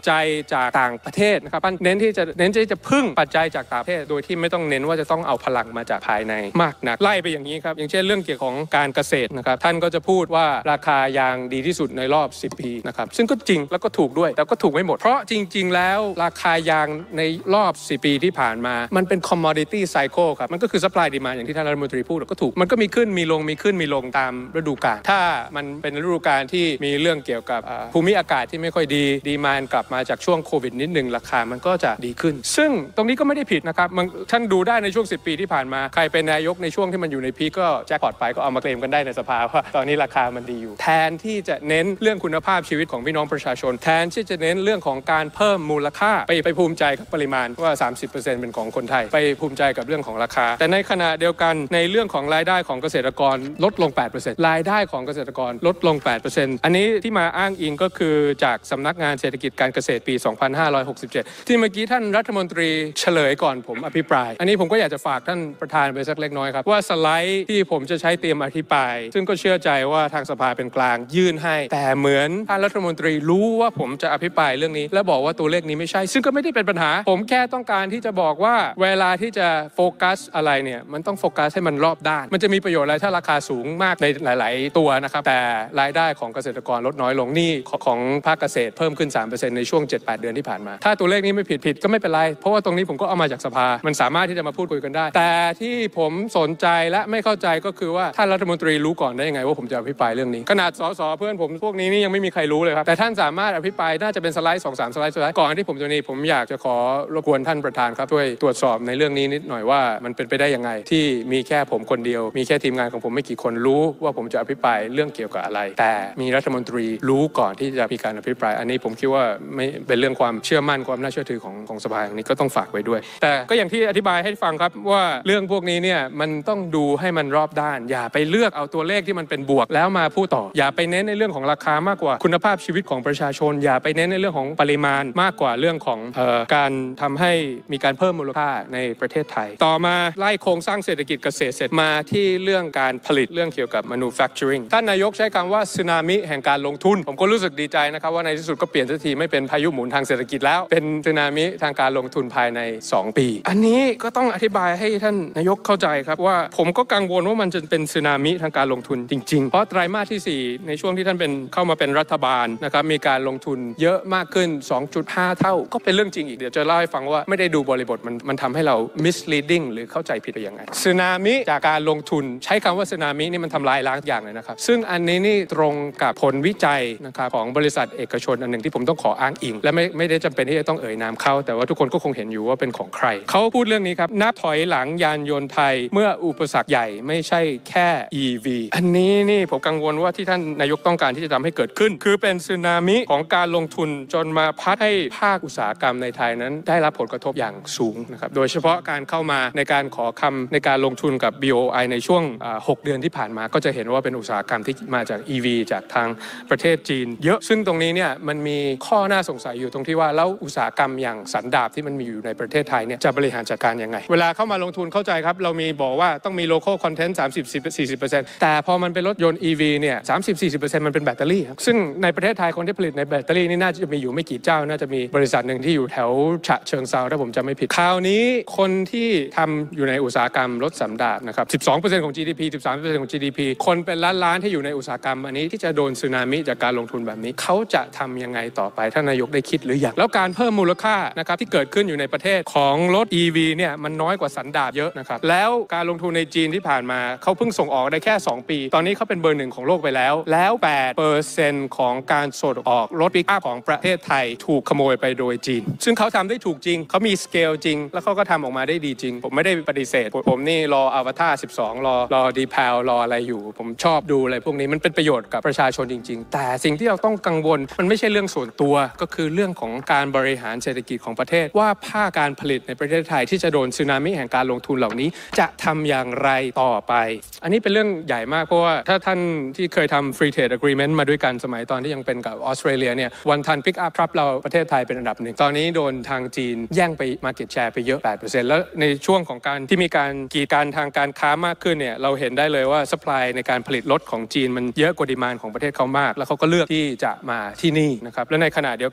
จัยจากต่างประเทศนะครับเน้นที่จะเน้นที่จะพึ่งปัจจัยจากต่างประเทศโดยที่ไม่ต้องเน้นว่าจะต้องเอาพลังมาจากภายในมากนักไล่ไปอย่างนี้ครับอย่างเช่นเรื่องเกี่ยวของการเกษตรนะครับท่านก็จะพูดว่าราคายางดีที่สุดในรอบสิบปีนะครับซึ่งก็จริงแล้วก็ถูกด้วยแต่ก็ถูกไม่หมดเพราะจริงๆแล้วราคายางในรอบสิบปีที่ผ่านมามันเป็น commodity cycle ครับมันก็คือ supply demand อย่างที่ท่านรัฐมนตรีพูดก็ถูกมันก็มีขึ้นมีลงมีขึ้นมีลงตามฤดูกาลถ้ามันเป็นฤดูกาลที่มีเรื่องเกี่ยวกับภูมิอากาศที่ไม่ค่อยดีดีมานกลับมาจากช่วงโควิดนิดนึงราคามันก็จะดีขึ้นซึ่งตรงนี้ก็ไม่ได้ผิดนะครับท่านดูได้ในช่วงสิบปีที่ผ่านมาใครเป็นนายกในช่วงที่มันอยู่ในพีก็แจ็คพอตไปก็เอามาเคลมกันได้ในสภาว่าตอนนี้ราคามันดีอยู่แทนที่จะเน้นเรื่องคุณภาพชีวิตของพี่น้องประชาชนแทนที่จะเน้นเรื่องของการเพิ่มมูลค่าไปไปภูมิใจกับปริมาณว่า สามสิบเปอร์เซ็นต์ เป็นของคนไทยไปภูมิใจกับเรื่องของราคาแต่ในขณะเดียวกันในเรื่องของรายได้ของเกษตรกรลดลง แปดเปอร์เซ็นต์ รายได้ของเกษตรกรลดลง แปดเปอร์เซ็นต์ อันนี้ที่มาอ้างอิงก็คือจากสำนักงานเศรษฐกิจการเกษตรปีสองพันห้าร้อยหกสิบเจ็ดที่เมื่อกี้ท่านรัฐมนตรีเฉลยก่อนผมอภิปรายอันนี้ผมก็อยากจะฝากท่านประธานไปสักเล็กน้อยครับว่าสไลด์ที่ผมจะใช้เตรียมอภิปรายซึ่งก็เชื่อใจว่าทางสภาเป็นกลางยื่นให้แต่เหมือนท่านรัฐมนตรีรู้ว่าผมจะอภิปรายเรื่องนี้และบอกว่าตัวเลขนี้ไม่ใช่ซึ่งก็ไม่ได้เป็นปัญหาผมแค่ต้องการที่จะบอกว่าเวลาที่จะโฟกัสอะไรเนี่ยมันต้องโฟกัสให้มันรอบด้านมันจะมีประโยชน์อะไรถ้าราคาสูงมากในหลายๆตัวนะครับแต่รายได้ของเกษตรกรลดน้อยลงนี่ของภาคเกษตรเพิ่มขึ้น สามเปอร์เซ็นต์ ในช่วง เจ็ดแปด เดือนที่ผ่านมาถ้าตัวเลขนี้ไม่ผิดผิดก็ไม่เป็นไรเพราะว่าตรงนี้ผมก็เอามาจากสภามันสามารถที่จะมาพูดคุยกันได้แต่ที่ผมสนใจและไม่เข้าใจก็คือว่าท่านรัฐมนตรีรู้ก่อนได้ยังไงว่าผมจะอภิปรายเรื่องนี้ขนาดสสเพื่อนผมพวกนี้นี่ยังไม่มีใครรู้เลยครับแต่ท่านสามารถอภิปรายน่าจะเป็นสไลด์ สองสาม สไลด์สุดท้ายก่อนที่ผมจะนี้ผมอยากจะขอรบกวนท่านประธานครับช่วยตรวจสอบในเรื่องนี้นิดหน่อยว่ามันเป็นไปได้ยังไงที่มีแค่ผมคนเดียวมีแค่ทีมงานของผมไม่กี่คนรู้ว่าผมจะอภิปรายเรื่องเกี่ยวกับอะไรแต่มีรัฐมนตรีรู้ก่อนที่จะมีการอภิปรายอันนี้ผมคิดว่าไม่เป็นเรื่องความเชื่อมั่นความน่าเชื่อถือของของสภาอย่างนี้ก็ต้องฝากไว้ด้วยแต่ก็อย่างที่อธิบายให้ฟังครับว่าเรื่องพวกนี้เนี่ยมันต้องดูให้มันรอบด้านอย่าไปเลือกเอาตัวเลขที่มันเป็นบวกแล้วมาพูดต่ออย่าไปเน้นในเรื่องของราคามากกว่าคุณภาพชีวิตของประชาชนอย่าไปเน้นในเรื่องของปริมาณมากกว่าเรื่องของเอ่อการทำให้มีการเพิ่มมูลค่าในประเทศไทยต่อมาไล่โครงสร้างเศรษฐกิจเกษตรเสร็จมาที่เรื่องการผลิตเรื่องเกี่ยวกับ manufacturing ท่านนายกใช้คำว่าสึนามิแห่งการลงทุนผมก็รู้สึกดีใจนะครับว่าในที่สุดก็เปลี่ยนสักทีไม่เป็นพายุหมุนทางเศรษฐกิจแล้วเป็นสึนามิทางการลงทุนภายในสองปีอันนี้ก็ต้องอธิบายให้ท่านนายกเข้าใจครับว่าผมก็กังวลว่ามันจะเป็นสึนามิทางการลงทุนจริงๆเพราะไตรมาสที่สี่ในช่วงที่ท่านเป็นเข้ามาเป็นรัฐบาลนะครับมีการลงทุนเยอะมากขึ้น สองจุดห้า เท่าก็เป็นเรื่องจริงอีกเดี๋ยวจะเล่าให้ฟังว่าไม่ได้ดูบริบทมันมันทำให้เรา misleading หรือเข้าใจผิดไปยังไงสึนามิจากการลงทุนใช้คำว่าสึนามินี่มันทำลายล้างอย่างเลยนะครับซึ่งอันนี้นี่ตรงกับผลวิจัยนะครับของบริษัทเอกชนอันหนึ่งที่ผมต้องขออ้างอิงและไม่ไม่ได้จำเป็นที่จะต้องเอ่ยนามเขาแต่ว่าทุกคนก็คงเห็นอยู่ว่าเป็นของใครเขาพูดเรื่องนี้ครับนับถอยหลังยานยนต์ไทยเมื่ออุปสรรคใหญ่ไม่ใช่แค่ อี วี อันนี้นี่ผมกังวลว่าที่ท่านนายกต้องการที่จะทำให้เกิดขึ้นคือเป็นสึนามิของการลงทุนจนมาพัดให้ภาคอุตสาหกรรมในไทยนั้นได้รับผลกระทบอย่างสูงนะครับโดยเฉพาะการเข้ามาในการขอคำในการลงทุนกับ บี โอ ไอ ในช่วงหกเดือนที่ผ่านมาก็จะเห็นว่าเป็นอุตสาหกรรมที่มาจาก อี วี จากทางประเทศจีนเยอะซึ่งตรงนี้เนี่ยมันมีข้อน่าสงสัยอยู่ตรงที่ว่าแล้วอุตสาหกรรมอย่างสันดาปที่มันมีอยู่ในประเทศไทยเนี่ยจะบริหารจัดการยังไงเวลาเข้ามาลงทุนเข้าใจครับเรามีบอกว่าต้องมี local content สามสิบ สี่สิบเปอร์เซ็นต์ แต่พอมันเป็นรถยนต์ อี วี เนี่ย สามสิบ สี่สิบเปอร์เซ็นต์ มันเป็นแบตเตอรี่ครับซึ่งในประเทศไทยคนที่ผลิตในแบตเตอรี่นี่น่าจะมีอยู่ไม่กี่เจ้าน่าจะมีบริษัทหนึ่งที่อยู่แถวฉะเชิงเทราถ้าผมจำไม่ผิดคราวนี้คนที่ทำอยู่ในอุตสาหกรรมรถสันดาปนะครับ สิบสองเปอร์เซ็นต์ ของ จี ดี พี สิบสามเปอร์เซ็นต์ ของ จี ดี พี คนเป็นล้านๆที่อยู่ในอุตสาหกรรมอันนี้ที่จะโดนสึนามิจากการลงทุนแบบนี้เขาจะทำยังไงต่อไปท่านนายกได้คิดหรือยังแล้วการเพิ่มมูลค่านะครับที่เกิดขึ้นอยู่ในประเทศของรถ อี วี เนี่ยมันน้อยกว่าสันดาปเยอะนะครับแล้วการลงทุนในจีนที่ผ่านมาเขาเพิ่งส่งออกได้แค่สองปีตอนนี้เขาเป็นเบอร์หนึ่งของโลกไปแล้วแล้ว แปดเปอร์เซ็นต์ ของการส่งออกรถปิกอัพของประเทศไทยถูกขโมยไปโดยจีนซึ่งเขาทำได้ถูกจริงเขามีสเกลจริงแล้วเขาก็ทำออกมาได้ดีจริงผมไม่ได้ปฏิเสธผมนี่รออวตารสิบสองรอรอดีแพลรออะไรอยู่ผมชอบดูอะไรพวกนี้มันเป็นประโยชน์กับประชาชนจริงๆแต่สิ่งที่เราต้องกังวลมันไม่ใช่เรื่องส่วนตัวก็คือเรื่องของการบริหารเศรษฐกิจของประเทศว่าภาคการผลิตในประเทศไทยที่จะโดนสึนามิแห่งการลงทุนเหล่านี้จะทำอย่างไรต่อไปอันนี้เป็นเรื่องใหญ่มากเพราะว่าถ้าท่านที่เคยทำ Free Trade Agreement มาด้วยกันสมัยตอนที่ยังเป็นกับออสเตรเลียเนี่ยวันทันพิกอัพครับเราประเทศไทยเป็นอันดับหนึ่งตอนนี้โดนทางจีนแย่งไป Market Share ไปเยอะ แปดเปอร์เซ็นต์ แล้วในช่วงของการที่มีการกีดกันทางการค้ามากขึ้นเนี่ยเราเห็นได้เลยว่า supply ในการผลิตรถของจีนมันเยอะกว่าดีมานด์ของประเทศเขามากแล้วเขาก็เลือกที่จะมาที่นี่นะครับและในขณะเดียวกัน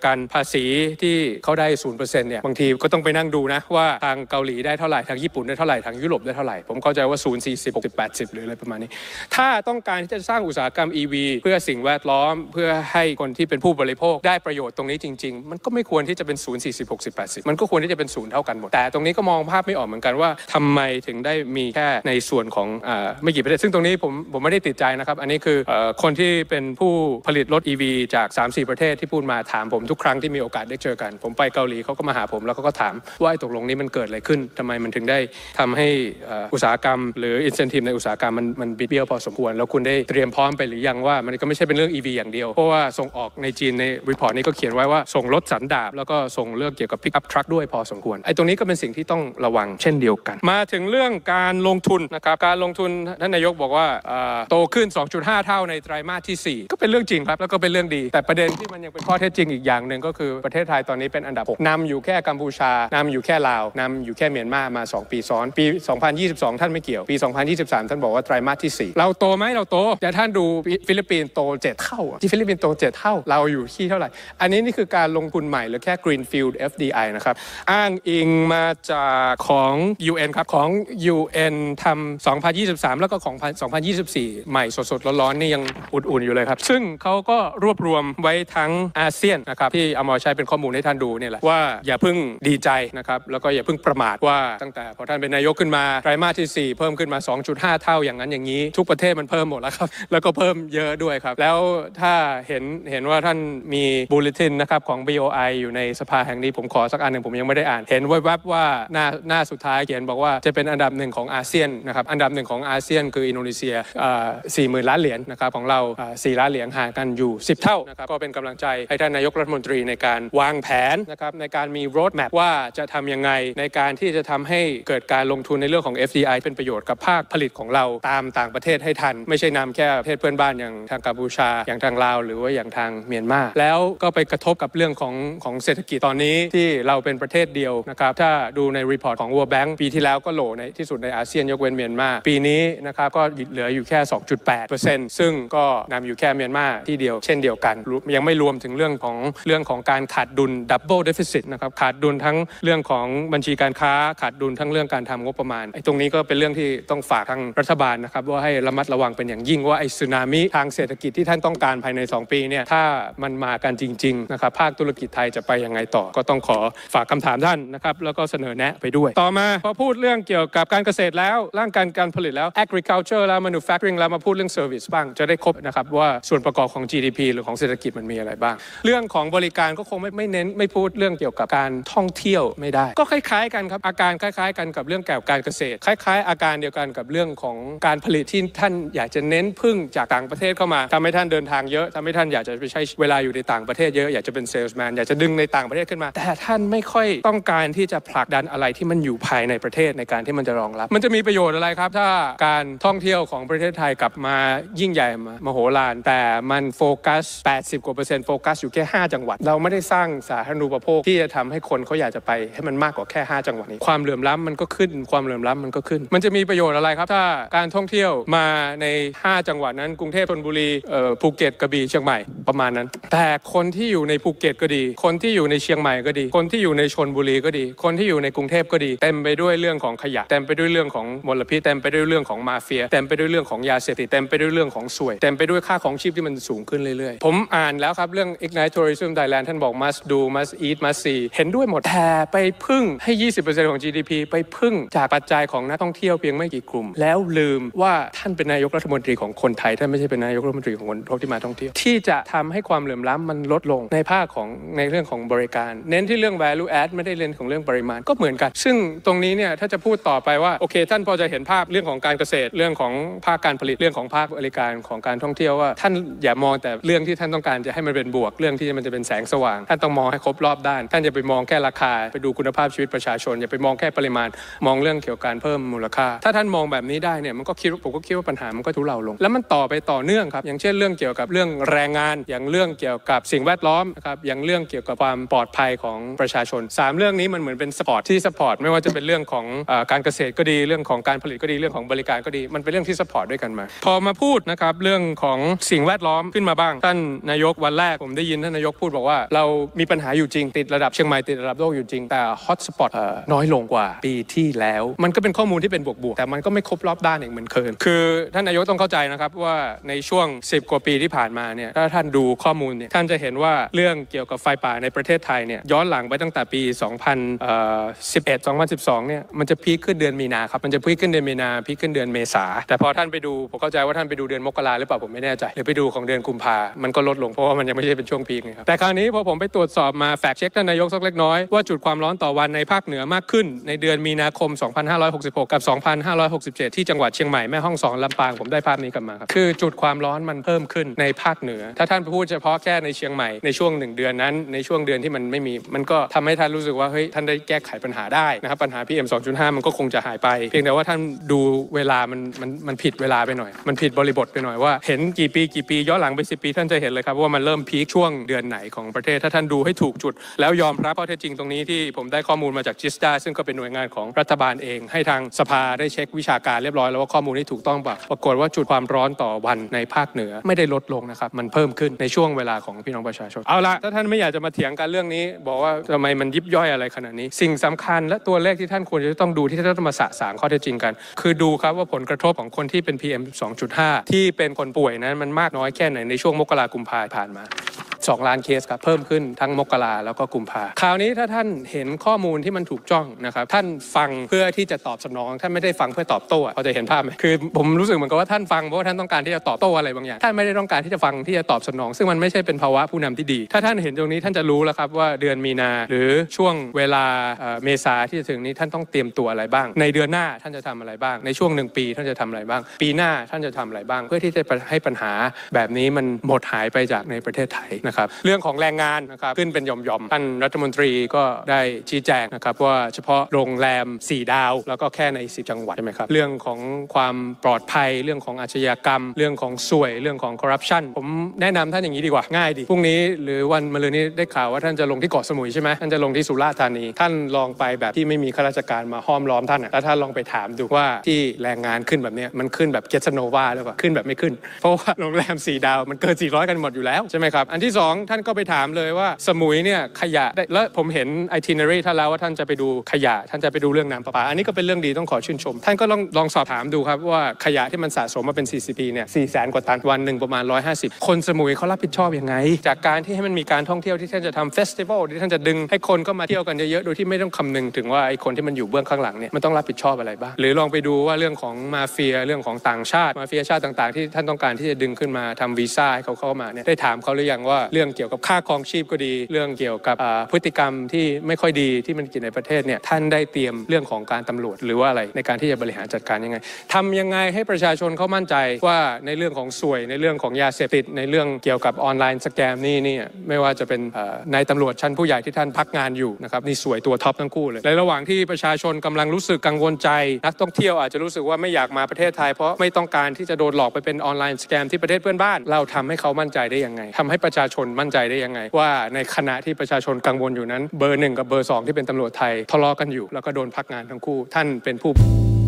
กันภาษีที่เขาได้ ศูนย์เปอร์เซ็นต์ เนี่ยบางทีก็ต้องไปนั่งดูนะว่าทางเกาหลีได้เท่าไหร่ทางญี่ปุ่นได้เท่าไหร่ทางยุโรปได้เท่าไหร่ผมเข้าใจว่าศูนย์ สี่สิบ หกสิบ แปดสิบหรืออะไรประมาณนี้ถ้าต้องการที่จะสร้างอุตสาหกรรม อี วี เพื่อสิ่งแวดล้อมเพื่อให้คนที่เป็นผู้บริโภคได้ประโยชน์ตรงนี้จริงๆมันก็ไม่ควรที่จะเป็นศูนย์ สี่สิบ หกสิบ แปดสิบมันก็ควรที่จะเป็นศูนย์เท่ากันหมดแต่ตรงนี้ก็มองภาพไม่ออกเหมือนกันว่าทำไมถึงได้มีแค่ในส่วนของอ่าไม่กี่ประเทศซึ่งตรงนี้ผมผมไม่ได้ติดใจนะครับอันนี้คือเอ่อคนที่เป็นผู้ผลิตรถ อี วี จาก สามสี่ ประเทศที่พูดมาถามผมทุกครั้งที่มีโอกาสได้เจอกันผมไปเกาหลีเขาก็มาหาผมแล้วเขาก็ถามว่าตกลงนี้มันเกิดอะไรขึ้นทำไมมันถึงได้ทำให้อุตสาหกรรมหรือ incentive ในอุตสาหกรรมมันมันบิดเบี้ยวพอสมควรแล้วคุณได้เตรียมพร้อมไปหรือยังว่ามันก็ไม่ใช่เป็นเรื่อง อี วี อย่างเดียวเพราะว่าส่งออกในจีนในรีพอร์ตนี้ก็เขียนไว้ว่าส่งรถสันดาปแล้วก็ส่งเรื่องเกี่ยวกับ pick up truck ด้วยพอสมควรไอ้ตรงนี้ก็เป็นสิ่งที่ต้องระวังเช่นเดียวกันมาถึงเรื่องการลงทุนนะครับการลงทุนท่านนายกบอกว่าโตขึ้น สองจุดห้า เท่าในไตรมาสที่สี่ก็เป็นเรื่องจริงครับแล้วก็เป็นเรื่องดีแต่ประเด็นที่มันยังเป็นข้อเท็จจริงอีกอย่างหนึ่งก็คือประเทศไทยตอนนี้เป็นอันดับหกนำอยู่แค่กัมพูชานำอยู่แค่ลาวนำอยู่แค่เมียนมามาสองปีซ้อนปีสองพันยี่สิบสองท่านไม่เกี่ยวปีสองพันยี่สิบสามท่านบอกว่าไตรมาสที่สี่เราโตไหมเราโตแต่ท่านดูฟิลิปปินส์โตเจ็ดเท่าที่ฟิลิปปินส์โตเจ็ดเท่าเราอยู่ที่เท่าไหร่อันนี้นี่คือการลงทุนใหม่หรือแค่ Greenfield เอฟ ดี ไอ นะครับอ้างอิงมาจากของ ยู เอ็น ครับของ ยู เอ็น ทำสองพันยี่สิบสามแล้วก็ของสองพันยี่สิบสี่ใหม่สดๆร้อนๆนี่ยังอุ่นๆอยู่เลยครับซึ่งเขาก็รวบรวมไว้ทั้งอาเซียนนะครับที่เอามาใช้เป็นข้อมูลให้ท่านดูเนี่ยแหละว่าอย่าเพิ่งดีใจนะครับแล้วก็อย่าเพิ่งประมาทว่าตั้งแต่พอท่านเป็นนายกขึ้นมาไตรมาสที่สี่เพิ่มขึ้นมา สองจุดห้า เท่าอย่างนั้นอย่างนี้ทุกประเทศมันเพิ่มหมดแล้วครับแล้วก็เพิ่มเยอะด้วยครับแล้วถ้าเห็นเห็นว่าท่านมีบูเลตินนะครับของ บี โอ ไอ อยู่ในสภาแห่งนี้ผมขอสักอันหนึ่งผมยังไม่ได้อ่านเห็นแวบๆว่าหน้าหน้าสุดท้ายเขียนบอกว่าจะเป็นอันดับหนึ่งของอาเซียนนะครับอันดับหนึ่งของอาเซียนคืออินโดนีเซียสี่หมื่นล้านเหรียญนะครับของเราสี่ล้านเหรียญห่างกันอยู่สิบเท่านะครับก็เป็นกำลังใจให้ท่านนายกรัฐมนตรีในการวางแผนนะครับในการมี road map ว่าจะทำยังไงในการที่จะทำให้เกิดการลงทุนในเรื่องของ เอฟ ดี ไอ เป็นประโยชน์กับภาคผลิตของเราตามต่างประเทศให้ทันไม่ใช่นำแค่ประเทศเพื่อนบ้านอย่างทางกัมพูชาอย่างทางลาวหรือว่าอย่างทางเมียนมาแล้วก็ไปกระทบกับเรื่องของของเศรษฐกิจตอนนี้ที่เราเป็นประเทศเดียวนะครับถ้าดูในรีพอร์ตของ World Bank ปีที่แล้วก็โหลในที่สุดในอาเซียนยกเว้นเมียนมาปีนี้นะครับก็เหลืออยู่แค่ สองจุดแปดเปอร์เซ็นต์ ซึ่งก็นำอยู่แค่เมียนมาที่เดียวเช่นเดียวกันยังไม่รวมถึงเรื่องของเรื่องของการขาดดุล double deficit นะครับขาดดุลทั้งเรื่องของบัญชีการค้าขาดดุลทั้งเรื่องการทำงบประมาณไอ้ตรงนี้ก็เป็นเรื่องที่ต้องฝากทางรัฐบาลนะครับว่าให้ระมัดระวังเป็นอย่างยิ่งว่าไอ้สึนามิทางเศรษฐกิจที่ท่านต้องการภายในสองปีเนี่ยถ้ามันมากันจริงๆนะครับภาคธุรกิจไทยจะไปยังไงต่อก็ต้องขอฝากคำถามท่านนะครับแล้วก็เสนอแนะไปด้วยต่อมาพอพูดเรื่องเกี่ยวกับการเกษตรแล้วร่างการการผลิตแล้ว agriculture แล้ว manufacturing แล้วมาพูดเรื่อง service บ้างจะได้ครบนะครับว่าส่วนประกอบของ จี ดี พี หรือของเศรษฐกิจมันมีอะไรบ้างเรื่องของบริการก็คงไม่ไม่เน้นไม่พูดเรื่องเกี่ยวกับการท่องเที่ยวไม่ได้ก็คล้ายๆกันครับอาการคล้ายๆกันกับเรื่องเกี่ยวกับการเกษตรคล้ายๆอาการเดียวกันกับเรื่องของการผลิตที่ท่านอยากจะเน้นพึ่งจากต่างประเทศเข้ามาทำให้ท่านเดินทางเยอะทำให้ท่านอยากจะไปใช้เวลาอยู่ในต่างประเทศเยอะอยากจะเป็นเซลส์แมนอยากจะดึงในต่างประเทศขึ้นมาแต่ท่านไม่ค่อยต้องการที่จะผลักดันอะไรที่มันอยู่ภายในประเทศในการที่มันจะรองรับมันจะมีประโยชน์อะไรครับถ้าการท่องเที่ยวของประเทศไทยกลับมายิ่งใหญ่มโหฬารแต่มันโฟกัสแปดสิบกว่าเปอร์เซ็นต์โฟกัสอยู่แค่ห้าจังหวัดเราไม่ได้สร้างสาธารณูปโภคที่จะทำให้คนเขาอยากจะไปให้มันมากกว่าแค่ห้าจังหวัดนี้ความเหลื่อมล้ำมันก็ขึ้นความเหลื่อมล้ำมันก็ขึ้นมันจะมีประโยชน์อะไรครับถ้าการท่องเที่ยวมาในห้าจังหวัดนั้นกรุงเทพธนบุรีเอ่อภูเก็ตกระบี่เชียงใหม่ประมาณนั้นแต่คนที่อยู่ในภูเก็ตก็ดีคนที่อยู่ในเชียงใหม่ก็ดีคนที่อยู่ในชลบุรีก็ดีคนที่อยู่ในกรุงเทพก็ดีเต็มไปด้วยเรื่องของขยะเต็มไปด้วยเรื่องของมลพิษเต็มไปด้วยเรื่องของมาเฟียเต็มไปด้วยเรื่องของยาเสพติดเต็มไปด้วยเรื่องของสวยเต็มไปด้วยค่าของชีพที่มันสูงขึ้นเรื่อยๆผมอ่านแล้วครับเรื่อง Ignite Tourism Thailand ท่านบอก must do must eat must see เห็นด้วยหมดแต่ไปพึ่งให้ ยี่สิบเปอร์เซ็นต์ ของ จี ดี พี ไปพึ่งจากปัจจัยของนักท่องเที่ยวเพียงไม่กี่กลุ่มแล้วลืมว่าท่านเป็นนายกรัฐมนตรีของคนไทยท่านไม่ใช่เป็นนายกรัฐมนตรีของคนที่มาท่องเที่ยวที่จะทำให้ความเหลื่อมล้ำมันลดลงในภาคของในเรื่องของบริการเน้นที่เรื่อง value add ไม่ได้เน้นของเรื่องปริมาณก็เหมือนกันซึ่งตรงนี้เนี่ยถ้าจะพูดต่อไปว่าโอเคท่านพอจะเห็นภาพเรื่องของการเกษตรเรื่องของภาคการผลิตเรื่องของภาคบริการของการท่องเที่ยวว่าท่านอย่ามองแต่เรื่องที่ท่านต้องการจะให้มันเป็นบวกเรื่องที่มันจะเป็นแสงสว่างท่านต้องมองให้ครบรอบด้านท่านอย่าไปมองแค่ราคาไปดูคุณภาพชีวิตประชาชนอย่าไปมองแค่ปริมาณมองเรื่องเกี่ยวกับการเพิ่มมูลค่าถ้าท่านมองแบบนี้ได้เนี่ยมันก็คิดผมก็คิดว่าปัญหามันก็ทุเลาลงแล้วมันต่อไปต่อเนื่องครับอย่างเช่นเรื่องเกี่ยวกับเรื่องแรงงานอย่างเรื่องเกี่ยวกับสิ่งแวดล้อมนะครับอย่างเรื่องเกี่ยวกับความปลอดภัยของประชาชนสามเรื่องนี้มันเหมือนเป็นสปอร์ตที่สปอร์ตไม่ว่าจะเป็นเรื่องของเอ่อการเกษตรก็ดีเรื่องของการผลิตก็ดีเรื่องของบริการก็ดีมันเป็นเรื่องที่สปอร์ตด้วยกันมาพอมาพูดนะครับเรื่องของสิ่งแวดล้อมขึ้นมาบ้างท่านนายกวันแรกผมได้ยินท่านนายกพูดบอกว่าเรามีปัญหาอยู่จริงติดระดับเชียงใหม่ติดระดับโลกอยู่จริงแต่ฮอตสปอตน้อยลงกว่าปีที่แล้วมันก็เป็นข้อมูลที่เป็นบวกๆแต่มันก็ไม่ครบรอบด้านอย่างเหมือนเคยคือท่านนายกต้องเข้าใจนะครับว่าในช่วงสิบกว่าปีที่ผ่านมาเนี่ยถ้าท่านดูข้อมูลเนี่ยท่านจะเห็นว่าเรื่องเกี่ยวกับไฟป่าในประเทศไทยเนี่ยย้อนหลังไปตั้งแต่ปีสองพันสิบเอ็ด สองพันสิบสองเนี่ยมันจะพีคขึ้นเดือนมีนาครับมันจะพีคขึ้นเดือนมีนาพีคขึ้นเดือนเมษาแต่พอท่านไปดูผมเข้าใจว่าท่านไปดูเดือนมกราหรือเปล่าผมไม่แน่ใจหรือไปดูของเดือนกุมภามันก็ลดลงเพราะว่ามันยังไม่ใช่เป็นช่วงพีคนะครับแต่คราวนี้พอผมไปตรวจสอบมาแฟกต์เช็คท่านนายกสักเล็กน้อยว่าจุดความร้อนต่อวันในภาคเหนือมากขึ้นในเดือนมีนาคมสองพันห้าร้อยหกสิบหกกับสองพันห้าร้อยหกสิบเจ็ดที่จังหวัดเชียงใหม่แม่ฮ่องสอนลำปางผมได้ภาพนี้กลับมาครับคือจุดความร้อนมันเพิ่มขึ้นในภาคเหนือถ้าท่านพูดเฉพาะแค่ในเชียงใหม่ในช่วงหนึ่งเดือนนั้นในช่วงเดือนที่มันไม่มีมันก็ทำให้ท่านรู้สึกว่าเฮ้ยท่านได้แก้ไขปัญหาได้นะครับปัญหา พี เอ็ม สองจุดห้า มันก็คงจะหายไปเพียงแต่ว่าท่านดูเวลามันมันมันผิดเวลาไปหน่อยมันผิดบริบทไปหน่อยว่าเห็นกี่ปีกี่ปีย้อนหลังไปสิบปีท่านจะเห็นเลยครับว่ามันเริ่มพีคช่วงเดือนไหนของประเทศถ้าท่านดูให้ถูกจุดแล้วยอมรับข้อเท็จจริงตรงนี้ที่ผมได้ข้อมูลมาจากจิสตาซึ่งก็เป็นหน่วยงานของรัฐบาลเองให้ทางสภาได้เช็ควิชาการเรียบร้อยแล้วว่าข้อมูลที่ถูกต้องปรากฏว่าจุดความร้อนต่อวันในภาคเหนือไม่ได้ลดลงนะครับมันเพิ่มขึ้นในช่วงเวลาของพี่น้องประชาชนเอาละถ้าท่านไม่อยากจะมาเถียงกันเรื่องนี้บอกว่าทำไมมันยิบย่อยอะไรขนาดนี้สิ่งสำคัญและตัวเลขที่ท่านควรจะต้องดูที่ท่านต้องมาสะสางข้อเท็จจริงกันคือดูครับว่าผลกระทบของคนที่เป็น พี เอ็ม สองจุดห้า ที่เป็นคนป่วยนั้นมันมากน้อยแค่ไหนในช่วงมกราคมกุมภาพันธ์ผ่านมาสองล้านเคสครับเพิ่มขึ้นทั้งมกราแล้วก็กุมภาคราวนี้ถ้าท่านเห็นข้อมูลที่มันถูกจ้องนะครับท่านฟังเพื่อที่จะตอบสนองท่านไม่ได้ฟังเพื่อตอบโต้พอจะเห็นภาพไหมคือผมรู้สึกเหมือนกับว่าท่านฟังเพราะว่าท่านต้องการที่จะตอบโต้อะไรบางอย่างท่านไม่ได้ต้องการที่จะฟังที่จะตอบสนองซึ่งมันไม่ใช่เป็นภาวะผู้นำที่ดีถ้าท่านเห็นตรงนี้ท่านจะรู้แล้วครับว่าเดือนมีนาหรือช่วงเวลาเมษาที่จะถึงนี้ท่านต้องเตรียมตัวอะไรบ้างในเดือนหน้าท่านจะทำอะไรบ้างในช่วงหนึ่งปีท่านจะทำอะไรบ้างปีหน้าท่านจะทำอะไรบ้างเพื่อที่จะให้ปัญหาแบบนี้มันหมดหายไปจากในประเทศไทยนะครับเรื่องของแรงงานนะครับขึ้นเป็นหย่อมๆท่านรัฐมนตรีก็ได้ชี้แจงนะครับว่าเฉพาะโรงแรมสี่ดาวแล้วก็แค่ในสิบจังหวัดใช่ไหมครับเรื่องของความปลอดภัยเรื่องของอาชญากรรมเรื่องของสวยเรื่องของคอร์รัปชันผมแนะนำท่านอย่างนี้ดีกว่าง่ายดีพรุ่งนี้หรือวันมะรืนนี้ได้ข่าวว่าท่านจะลงที่เกาะสมุยใช่ไหมท่านจะลงที่สุราษฎร์ธานีท่านลองไปแบบที่ไม่มีข้าราชการมาห้อมล้อมท่านแล้วท่านลองไปถามดูว่าที่แรงงานขึ้นแบบนี้มันขึ้นแบบเกสโนวาหรือเปล่าขึ้นแบบไม่ขึ้นเพราะว่าโรงแรมสี่ดาวมันเกินสี่ร้อยกันหมดอยู่แล้วใช่ไหมครับอันที่สองท่านก็ไปถามเลยว่าสมุยเนี่ยขยะได้แล้วผมเห็น itinerary ท่านแล้วว่าท่านจะไปดูขยะท่านจะไปดูเรื่องน้ำประปาอันนี้ก็เป็นเรื่องดีต้องขอชื่นชมท่านก็ลองลองสอบถามดูครับว่าขยะที่มันสะสมมาเป็นสี่สิบปีเนี่ยสี่แสนกว่าตันวันหนึ่งประมาณหนึ่งร้อยห้าสิบคนสมุยเขารับผิดชอบยังไงจากการที่ให้มันมีการท่องเที่ยวที่ท่านจะทำเฟสติวัลที่ท่านจะดึงให้คนก็มาเที่ยวกันเยอะๆโดยที่ไม่ต้องคำนึงถึงว่าไอ้คนที่มันอยู่เบื้องข้างหลังเนี่ยมันต้องรับผิดชอบอะไรบ้างหรือลองไปดูว่าเรื่องของมาเฟียเรื่องของต่างชาติมาเฟียชาติต่างๆที่ท่านต้องการที่จะดึงขึ้นมาทำวีซ่าให้เขาเข้ามาเนี่ยได้ถามเขาหรือยังว่าเรื่องเกี่ยวกับค่าครองชีพก็ดีเรื่องเกี่ยวกับพฤติกรรมที่ไม่ค่อยดีที่มันเกิดในประเทศเนี่ยท่านได้เตรียมเรื่องของการตำรวจหรือว่าอะไรในการที่จะบริหารจัดการยังไงทำยังไงให้ประชาชนเขามั่นใจว่าในเรื่องของสวยในเรื่องของยาเสพติดในเรื่องเกี่ยวกับออนไลน์สแกมนี่นี่ไม่ว่าจะเป็นนายตำรวจชั้นผู้ใหญ่ที่ท่านพักงานอยู่นะครับนี่สวยตัวท็อปทั้งคู่เลยในระหว่างที่ประชาชนกำลังรู้สึกกังวลใจนักท่องเที่ยวอาจจะรู้สึกว่าไม่อยากมาประเทศไทยเพราะไม่ต้องการที่จะโดนหลอกไปเป็นออนไลน์สแกมที่ประเทศเพื่อนบ้านเราทำให้เขามั่นใจได้ยังไงทำให้ประชาชนมั่นใจได้ยังไงว่าในขณะที่ประชาชนกังวลอยู่นั้นเบอร์หนึ่งกับเบอร์สองที่เป็นตำรวจไทยทะเลาะกันอยู่แล้วก็โดนพักงานทั้งคู่ท่านเป็นผู้